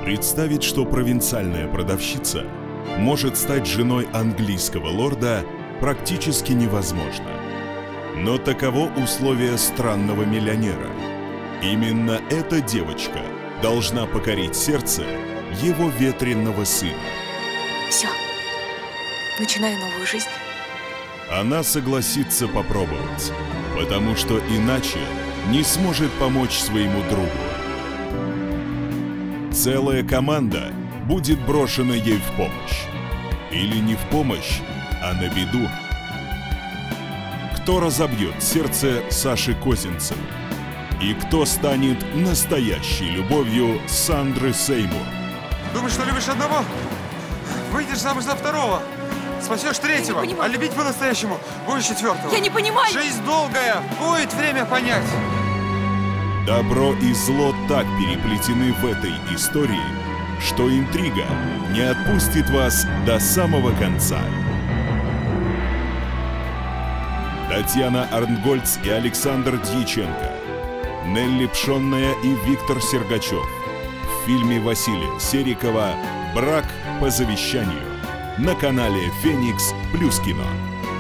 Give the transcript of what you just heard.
Представить, что провинциальная продавщица может стать женой английского лорда, практически невозможно. Но таково условие странного миллионера. Именно эта девочка должна покорить сердце его ветреного сына. Все, начинаю новую жизнь. Она согласится попробовать, потому что иначе не сможет помочь своему другу. Целая команда будет брошена ей в помощь. Или не в помощь, а на беду. Кто разобьет сердце Саши Козинцевой? И кто станет настоящей любовью Сандры Сеймур? Думаешь, что любишь одного? Выйдешь замуж за второго. Спасешь третьего. А любить по-настоящему будешь четвертого. Я не понимаю! Жизнь долгая. Будет время понять. Добро и зло так переплетены в этой истории, что интрига не отпустит вас до самого конца. Татьяна Арнгольц и Александр Дьяченко, Нелли Пшонная и Виктор Сергачев в фильме Василия Серикова «Брак по завещанию» на канале Феникс Плюс Кино.